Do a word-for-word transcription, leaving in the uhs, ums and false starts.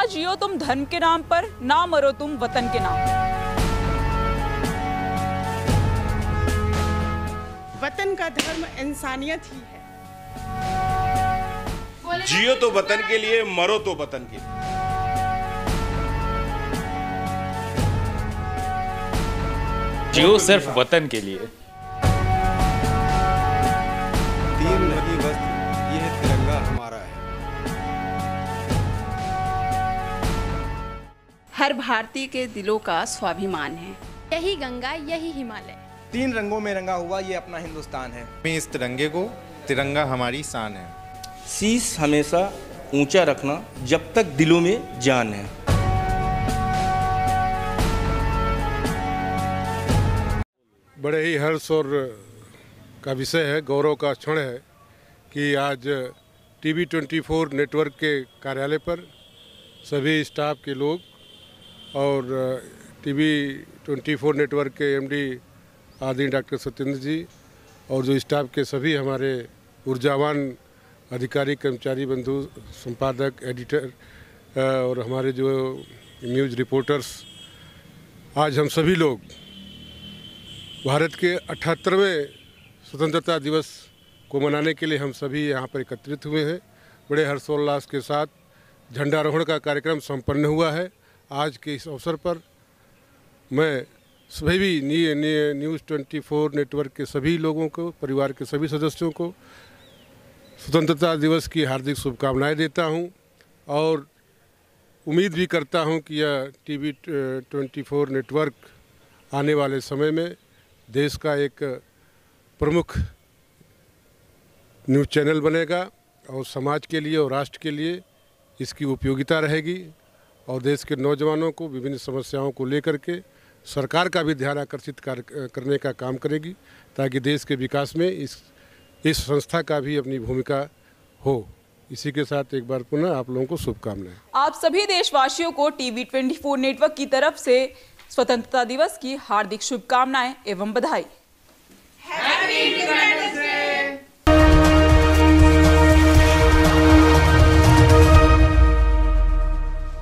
जियो तुम धर्म के नाम पर, ना मरो तुम वतन के नाम। वतन का धर्म इंसानियत ही है। जियो तो वतन के लिए, मरो तो वतन के लिए। जियो सिर्फ वतन के लिए। तीन नहीं वस्त्र, यह तिरंगा हमारा है। हर भारतीय के दिलों का स्वाभिमान है। यही गंगा, यही हिमालय। तीन रंगों में रंगा हुआ ये अपना हिंदुस्तान है। इस तिरंगे को, तिरंगा हमारी शान है। शीश हमेशा ऊंचा रखना जब तक दिलों में जान है। बड़े ही हर्ष और का विषय है, गौरव का क्षण है कि आज टीवी ट्वेंटी फोर नेटवर्क के कार्यालय पर सभी स्टाफ के लोग और टीवी ट्वेंटी फोर नेटवर्क के एमडी आदरणीय डॉक्टर सत्येंद्र जी और जो स्टाफ के सभी हमारे ऊर्जावान अधिकारी, कर्मचारी बंधु, संपादक, एडिटर और हमारे जो न्यूज़ रिपोर्टर्स, आज हम सभी लोग भारत के अठहत्तरवें स्वतंत्रता दिवस को मनाने के लिए हम सभी यहाँ पर एकत्रित हुए हैं। बड़े हर्षोल्लास के साथ झंडारोहण का कार्यक्रम संपन्न हुआ है। आज के इस अवसर पर मैं सभी नी, नी, न्यूज़ ट्वेंटी फोर नेटवर्क के सभी लोगों को, परिवार के सभी सदस्यों को स्वतंत्रता दिवस की हार्दिक शुभकामनाएं देता हूं और उम्मीद भी करता हूं कि यह टीवी ट्वेंटी फोर नेटवर्क आने वाले समय में देश का एक प्रमुख न्यूज़ चैनल बनेगा और समाज के लिए और राष्ट्र के लिए इसकी उपयोगिता रहेगी और देश के नौजवानों को विभिन्न समस्याओं को लेकर के सरकार का भी ध्यान आकर्षित करने का काम करेगी ताकि देश के विकास में इस इस संस्था का भी अपनी भूमिका हो। इसी के साथ एक बार पुनः आप लोगों को शुभकामनाएं। आप सभी देशवासियों को टीवी ट्वेंटी फोर नेटवर्क की तरफ से स्वतंत्रता दिवस की हार्दिक शुभकामनाएं एवं बधाई। Happy independence day.